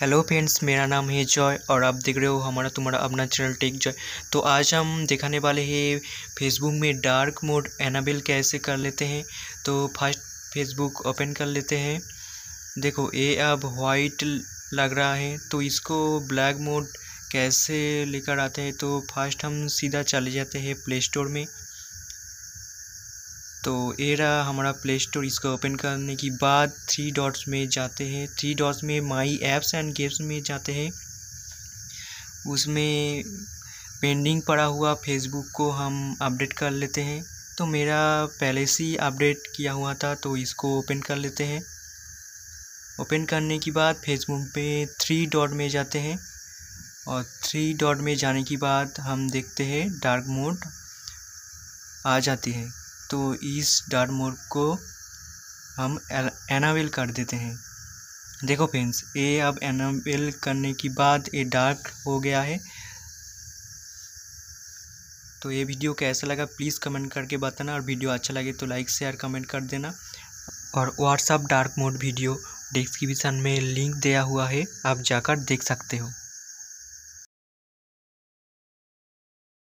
Hello friends, मेरा नाम है जॉय और आप देख रहे हो हमारा तुम्हारा अपना चैनल टेक जॉय। तो आज हम दिखाने वाले हैं फेसबुक में डार्क मोड एनाबेल कैसे कर लेते हैं। तो फर्स्ट फेसबुक ओपन कर लेते हैं। देखो ये अब वाइट लग रहा है, तो इसको ब्लैक मोड कैसे लेकर आते हैं। तो फर्स्ट हम सीधा चले जाते हैं प्ले स्टोर में। तो ये रहा हमारा प्ले स्टोर। इसको ओपन करने के बाद थ्री डॉट्स में जाते हैं। थ्री डॉट्स में माई ऐप्स एंड गेम्स में जाते हैं। उसमें पेंडिंग पड़ा हुआ फेसबुक को हम अपडेट कर लेते हैं। तो मेरा पहले से ही अपडेट किया हुआ था, तो इसको ओपन कर लेते हैं। ओपन करने के बाद फेसबुक पे थ्री डॉट में जाते हैं और थ्री डॉट में जाने के बाद हम देखते हैं डार्क मोड आ जाती है। तो इस डार्क मोड को हम एनाबेल कर देते हैं। देखो फ्रेंड्स, ये अब एनाबेल करने के बाद ये डार्क हो गया है। तो ये वीडियो कैसा लगा प्लीज़ कमेंट करके बताना, और वीडियो अच्छा लगे तो लाइक शेयर कमेंट कर देना। और WhatsApp dark mode video description में लिंक दिया हुआ है, आप जाकर देख सकते हो।